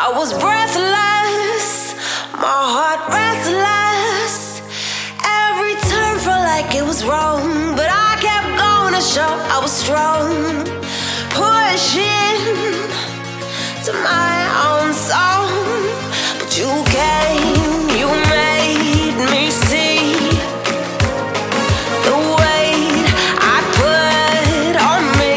I was breathless, my heart restless. Every turn felt like it was wrong, but I kept going to show I was strong. Pushing to my own song, but you came, you made me see the weight I put on me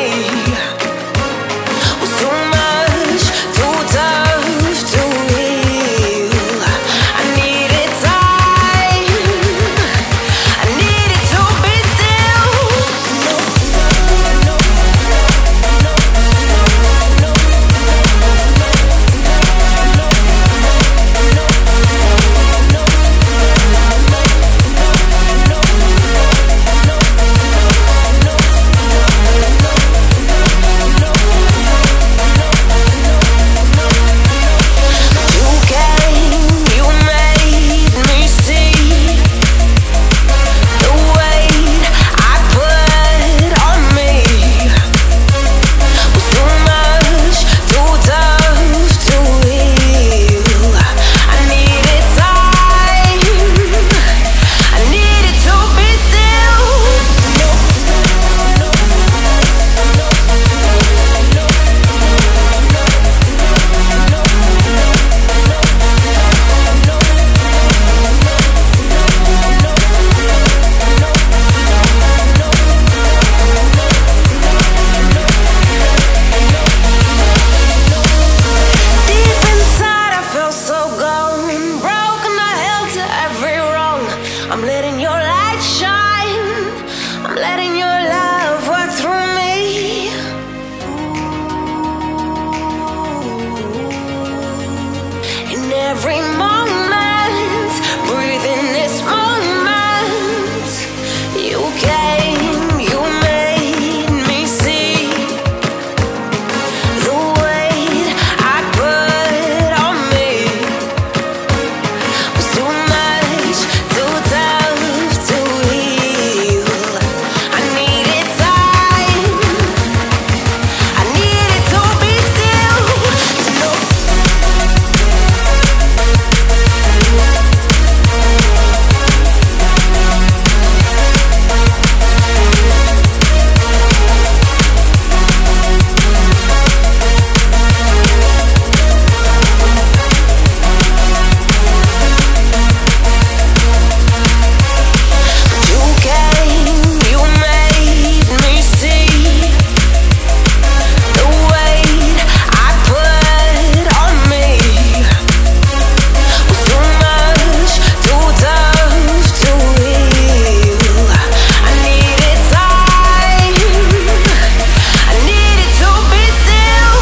was too much, too tough to heal. I needed time, I needed to be still. I'm letting your light shine, I'm letting your love work through me. In every moment, breathe in this moment. You came, you made me see the weight I put on me was too much, too tough to heal. I needed time, I needed to be still, to know. You came, you made me see the weight I put on me was too much, too tough to heal. I needed time, I needed to be still.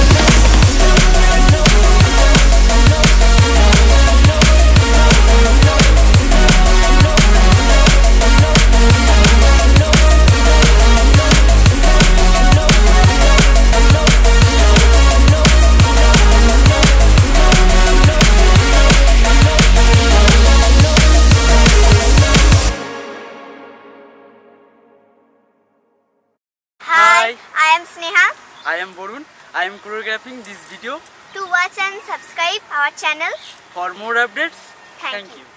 Hi, I am Sneha. I am Barun. I am choreographing this video. To watch and subscribe our channel. For more updates, Thank thank you.